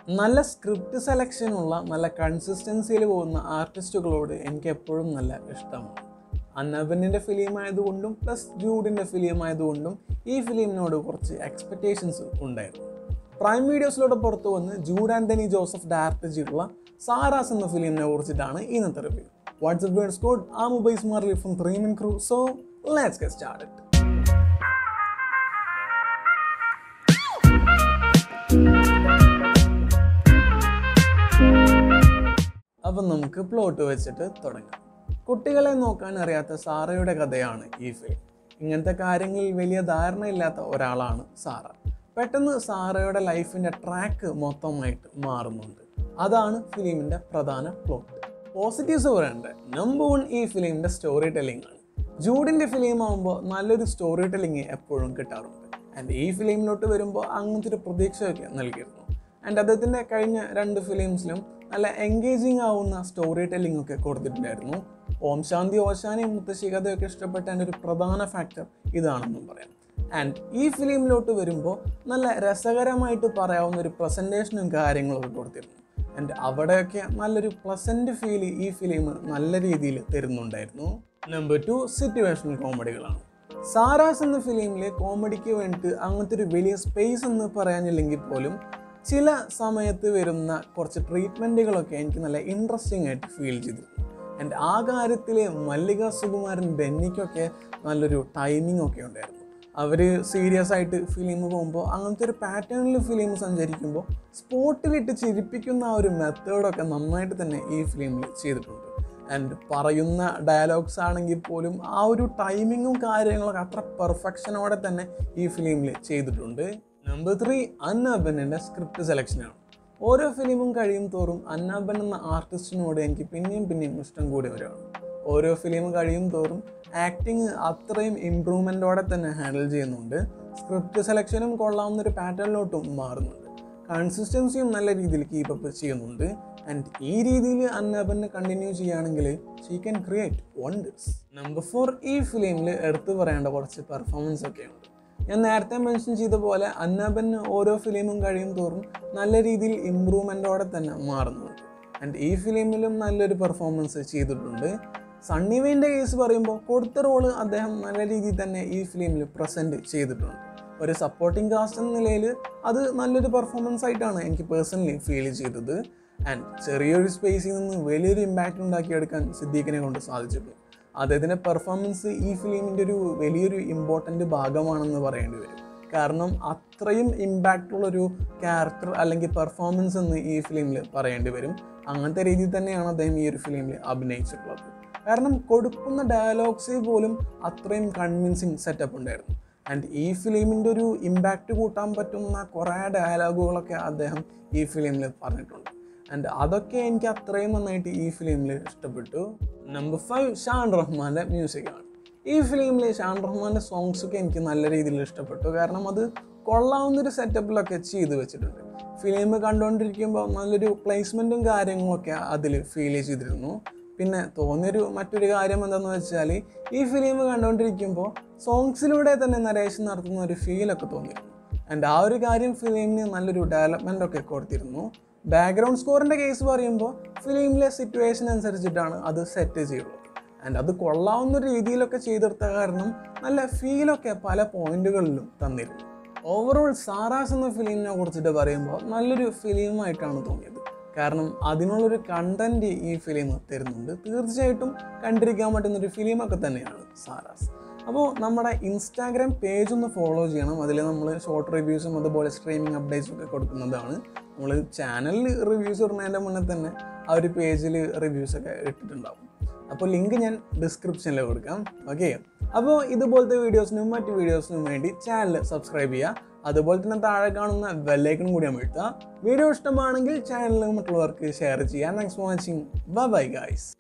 നല്ല സ്ക്രിപ്റ്റ് സെലക്ഷനുള്ള നല്ല കൺസിസ്റ്റൻസിയിൽ പോകുന്ന ആർട്ടിസ്റ്റുകളോട് എനിക്ക് എപ്പോഴും നല്ല ഇഷ്ടമാണ്. അന്നബനിൻ്റെ ഫിലിം ആയതുകൊണ്ടും പ്ലസ് ജൂഡിൻ്റെ ഫിലിം ആയതുകൊണ്ടും ഈ ഫിലിമിനോട് കുറച്ച് എക്സ്പെക്റ്റേഷൻസ് ഉണ്ടായിരുന്നു. പ്രൈം വീഡിയോസിലൂടെ പുറത്തു വന്ന് ജൂഡ് ആന്റണി ജോസഫ് ഡയറക്റ്റ് ചെയ്തിട്ടുള്ള സാറാസ് എന്ന ഫിലിമിനെ കുറിച്ചിട്ടാണ് ഇന്നത്തെ റിവ്യൂ. വാട്സ്ആപ്പ് വേർഡ്സ് കോഡ് ആമുബൈസ് മാർലി from 3 Min Crew. So let's get started. അപ്പം നമുക്ക് പ്ലോട്ട് വെച്ചിട്ട് തുടങ്ങാം. കുട്ടികളെ നോക്കാൻ അറിയാത്ത സാറയുടെ കഥയാണ് ഈ ഫിലിം. ഇങ്ങനത്തെ കാര്യങ്ങളിൽ വലിയ ധാരണയില്ലാത്ത ഒരാളാണ് സാറ. പെട്ടെന്ന് സാറയുടെ ലൈഫിൻ്റെ ട്രാക്ക് മൊത്തമായിട്ട് മാറുന്നുണ്ട്. അതാണ് ഫിലിമിൻ്റെ പ്രധാന പ്ലോട്ട്. പോസിറ്റീവ്സ് പറയേണ്ടത് നമ്പർ 1 ഈ ഫിലിമിൻ്റെ സ്റ്റോറി ടെല്ലിംഗ് ആണ്. ജൂഡിൻ്റെ ഫിലിം ആകുമ്പോൾ നല്ലൊരു സ്റ്റോറി ടെല്ലിംഗ് എപ്പോഴും കിട്ടാറുണ്ട്. ആൻഡ് ഈ ഫിലിമിലോട്ട് വരുമ്പോൾ അങ്ങനത്തെ ഒരു പ്രതീക്ഷയൊക്കെ നൽകിയിരുന്നു. ആൻഡ് അദ്ദേഹത്തിൻ്റെ കഴിഞ്ഞ 2 ഫിലിംസിലും നല്ല എൻഗേജിങ് ആവുന്ന സ്റ്റോറി ടെല്ലിംഗ് ഒക്കെ കൊടുത്തിട്ടുണ്ടായിരുന്നു. ഓം ശാന്തി ഓശാനയും മുത്തശ്ശി കഥയൊക്കെ ഇഷ്ടപ്പെട്ട എൻ്റെ ഒരു പ്രധാന ഫാക്ടർ ഇതാണെന്നും പറയാം. ആൻഡ് ഈ ഫിലിമിലോട്ട് വരുമ്പോൾ നല്ല രസകരമായിട്ട് പറയാവുന്ന ഒരു പ്രസൻറ്റേഷനും കാര്യങ്ങളൊക്കെ കൊടുത്തിരുന്നു. ആൻഡ് അവിടെയൊക്കെ നല്ലൊരു പ്ലസൻറ്റ് ഫീല് ഈ ഫിലിം നല്ല രീതിയിൽ തരുന്നുണ്ടായിരുന്നു. നമ്പർ 2 സിറ്റുവേഷണൽ കോമഡികളാണ്. സാറാസ് എന്ന ഫിലിമിൽ കോമഡിക്ക് വേണ്ടിയിട്ട് അങ്ങനത്തെ ഒരു വലിയ സ്പേസ് എന്ന് പറയാനില്ലെങ്കിൽ പോലും ചില സമയത്ത് വരുന്ന കുറച്ച് ട്രീറ്റ്മെൻറ്റുകളൊക്കെ എനിക്ക് നല്ല ഇൻട്രസ്റ്റിംഗ് ആയിട്ട് ഫീൽ ചെയ്തിരുന്നു. ആൻഡ് ആ കാര്യത്തിൽ മല്ലിക സുകുമാരൻ ബെന്നിക്കൊക്കെ നല്ലൊരു ടൈമിംഗ് ഒക്കെ ഉണ്ടായിരുന്നു. അവർ സീരിയസ് ആയിട്ട് ഫിലിം പോകുമ്പോൾ അങ്ങനത്തെ ഒരു പാറ്റേണിൽ ഫിലിം സഞ്ചരിക്കുമ്പോൾ സ്പോട്ടിലിട്ട് ചിരിപ്പിക്കുന്ന ആ ഒരു മെത്തേഡൊക്കെ നന്നായിട്ട് തന്നെ ഈ ഫിലിമിൽ ചെയ്തിട്ടുണ്ട്. ആൻഡ് പറയുന്ന ഡയലോഗ്സ് ആണെങ്കിൽ പോലും ആ ഒരു ടൈമിങ്ങും കാര്യങ്ങളൊക്കെ അത്ര പെർഫെക്ഷനോടെ തന്നെ ഈ ഫിലിമിൽ ചെയ്തിട്ടുണ്ട്. നമ്പർ 3 അന്നബനിൻ്റെ സ്ക്രിപ്റ്റ് സെലക്ഷനാണ്. ഓരോ ഫിലിമും കഴിയും തോറും അന്നബൻ എന്ന ആർട്ടിസ്റ്റിനോട് എനിക്ക് പിന്നെയും ഇഷ്ടം കൂടി വരികയാണ്. ഓരോ ഫിലിം കഴിയും തോറും ആക്ടിങ് അത്രയും ഇമ്പ്രൂവ്മെൻറ്റോടെ തന്നെ ഹാൻഡിൽ ചെയ്യുന്നുണ്ട്. സ്ക്രിപ്റ്റ് സെലക്ഷനും കൊള്ളാവുന്നൊരു പാറ്റേണിലോട്ടും മാറുന്നുണ്ട്. കൺസിസ്റ്റൻസിയും നല്ല രീതിയിൽ കീപ്പപ്പ് ചെയ്യുന്നുണ്ട്. ആൻഡ് ഈ രീതിയിൽ അന്നബനെ കണ്ടിന്യൂ ചെയ്യുകയാണെങ്കിൽ she can create wonders. Number 4 ഈ ഫിലിമിൽ എടുത്തു പറയേണ്ട കുറച്ച് പെർഫോമൻസ് ഒക്കെയുണ്ട്. ഞാൻ നേരത്തെ മെൻഷൻ ചെയ്ത പോലെ അന്നബൻ ഓരോ ഫിലിമും കഴിയും തോറും നല്ല രീതിയിൽ ഇമ്പ്രൂവ്മെൻറ്റോടെ തന്നെ മാറുന്നുണ്ട്. ആൻഡ് ഈ ഫിലിമിലും നല്ലൊരു പെർഫോമൻസ് ചെയ്തിട്ടുണ്ട്. സണ്ണി വെയിൻ്റെ കേസ് പറയുമ്പോൾ കൊടുത്ത റോള് അദ്ദേഹം നല്ല രീതിയിൽ തന്നെ ഈ ഫിലിമിൽ പ്രസൻറ്റ് ചെയ്തിട്ടുണ്ട്. ഒരു സപ്പോർട്ടിംഗ് കാസ്റ്റ് എന്ന നിലയിൽ അത് നല്ലൊരു പെർഫോമൻസ് ആയിട്ടാണ് എനിക്ക് പേഴ്സണലി ഫീൽ ചെയ്തത്. ആൻഡ് ചെറിയൊരു സ്പേസിൽ നിന്ന് വലിയൊരു ഇമ്പാക്റ്റ് ഉണ്ടാക്കിയെടുക്കാൻ സിദ്ദീഖിനെ കൊണ്ട് സാധിച്ചിട്ടുണ്ട്. അദ്ദേഹത്തിൻ്റെ പെർഫോമൻസ് ഈ ഫിലിമിൻ്റെ ഒരു വലിയൊരു ഇമ്പോർട്ടൻ്റ് ഭാഗമാണെന്ന് പറയേണ്ടി വരും. കാരണം അത്രയും ഇമ്പാക്റ്റുള്ളൊരു ക്യാരക്ടർ അല്ലെങ്കിൽ പെർഫോമൻസ് എന്ന് ഈ ഫിലിമിൽ പറയേണ്ടി വരും. അങ്ങനത്തെ രീതിയിൽ തന്നെയാണ് അദ്ദേഹം ഈ ഒരു ഫിലിമിൽ അഭിനയിച്ചിട്ടുള്ളത്. കാരണം കൊടുക്കുന്ന ഡയലോഗ്സിൽ പോലും അത്രയും കൺവിൻസിങ് സെറ്റപ്പ് ഉണ്ടായിരുന്നു. ആൻഡ് ഈ ഫിലിമിൻ്റെ ഒരു ഇമ്പാക്റ്റ് കൂട്ടാൻ പറ്റുന്ന കുറേ ഡയലോഗുകളൊക്കെ അദ്ദേഹം ഈ ഫിലിമിൽ പറഞ്ഞിട്ടുണ്ട്. ആൻഡ് അതൊക്കെ എനിക്ക് അത്രയും നന്നായിട്ട് ഈ ഫിലിമിൽ ഇഷ്ടപ്പെട്ടു. നമ്പർ 5 ഷാൻ റഹ്മാൻ്റെ മ്യൂസിക്കാണ്. ഈ ഫിലിമിൽ ഷാൻ റഹ്മാൻ്റെ സോങ്സൊക്കെ എനിക്ക് നല്ല രീതിയിൽ ഇഷ്ടപ്പെട്ടു. കാരണം അത് കൊള്ളാവുന്നൊരു സെറ്റപ്പിലൊക്കെ ചെയ്ത് വെച്ചിട്ടുണ്ട്. ഫിലിം കണ്ടുകൊണ്ടിരിക്കുമ്പോൾ നല്ലൊരു പ്ലേസ്മെൻറ്റും കാര്യങ്ങളൊക്കെ അതിൽ ഫീൽ ചെയ്തിരുന്നു. പിന്നെ തോന്നിയൊരു മറ്റൊരു കാര്യം എന്താണെന്ന് വെച്ചാൽ ഈ ഫിലിം കണ്ടുകൊണ്ടിരിക്കുമ്പോൾ സോങ്സിലൂടെ തന്നെ നരേഷൻ നടത്തുന്ന ഒരു ഫീലൊക്കെ തോന്നിയിരുന്നു. ആൻഡ് ആ ഒരു കാര്യം ഫിലിമിന് നല്ലൊരു ഡെവലപ്മെൻ്റൊക്കെ കൊടുത്തിരുന്നു. ബാക്ക്ഗ്രൗണ്ട് സ്കോറിൻ്റെ കേസ് പറയുമ്പോൾ ഫിലിമിലെ സിറ്റുവേഷൻ അനുസരിച്ചിട്ടാണ് അത് സെറ്റ് ചെയ്യുള്ളത്. ആൻഡ് അത് കൊള്ളാവുന്ന രീതിയിലൊക്കെ ചെയ്തെടുത്ത കാരണം നല്ല ഫീലൊക്കെ പല പോയിന്റുകളിലും തന്നിരുന്നു. ഓവറോൾ സാറാസ് എന്ന ഫിലിമിനെ കുറിച്ചിട്ട് പറയുമ്പോൾ നല്ലൊരു ഫിലിമായിട്ടാണ് തോന്നിയത്. കാരണം അതിനുള്ളൊരു കണ്ടൻറ്റ് ഈ ഫിലിം തരുന്നുണ്ട്. തീർച്ചയായിട്ടും കണ്ടിരിക്കാൻ പറ്റുന്നൊരു ഫിലിമൊക്കെ തന്നെയാണ് സാറാസ്. അപ്പോൾ നമ്മുടെ ഇൻസ്റ്റാഗ്രാം പേജ് ഒന്ന് ഫോളോ ചെയ്യണം. അതിൽ നമ്മൾ ഷോർട്ട് റിവ്യൂസും അതുപോലെ സ്ട്രീമിംഗ് അപ്ഡേറ്റ്സും ഒക്കെ കൊടുക്കുന്നതാണ്. നമ്മൾ ചാനലിൽ റിവ്യൂസ് ഇടുന്നതിൻ്റെ മുന്നേ തന്നെ ആ ഒരു പേജിൽ റിവ്യൂസൊക്കെ ഇട്ടിട്ടുണ്ടാവും. അപ്പോൾ ലിങ്ക് ഞാൻ ഡിസ്ക്രിപ്ഷനിൽ കൊടുക്കാം. ഓക്കെ, അപ്പോൾ ഇതുപോലത്തെ വീഡിയോസിനും മറ്റ് വീഡിയോസിനും വേണ്ടി ചാനൽ സബ്സ്ക്രൈബ് ചെയ്യുക. അതുപോലെ തന്നെ താഴെ കാണുന്ന ബെല്ലൈക്കൺ കൂടി അമർത്തുക. വീഡിയോ ഇഷ്ടമാണെങ്കിൽ ചാനൽ മറ്റുള്ളവർക്ക് ഷെയർ ചെയ്യുക. Thanks for watching. Bye guys.